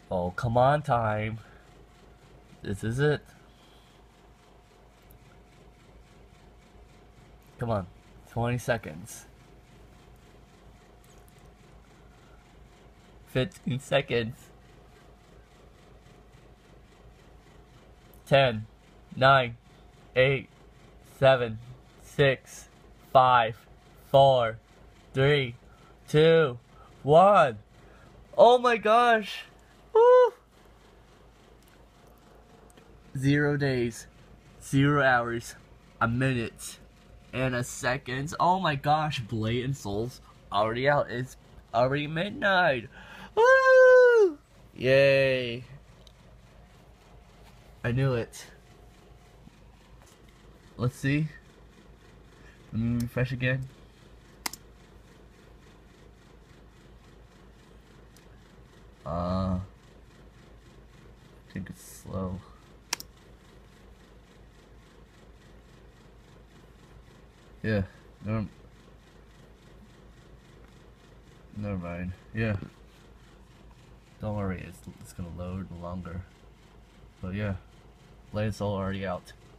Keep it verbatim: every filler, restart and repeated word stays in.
Oh, come on, time. This is it. Come on. twenty seconds. fifteen seconds. ten, nine, eight, seven, six, five, four, three, two, one. Oh my gosh. Woo. Zero days, zero hours, a minute, and a seconds. Oh my gosh, Blatant Souls already out. It's already midnight. Woo! Yay. I knew it. Let's see. Let me refresh again. Uh, I think it's slow. Yeah, never, never mind. Yeah, don't worry, it's, it's gonna load longer. But yeah, Blatant Soul already out.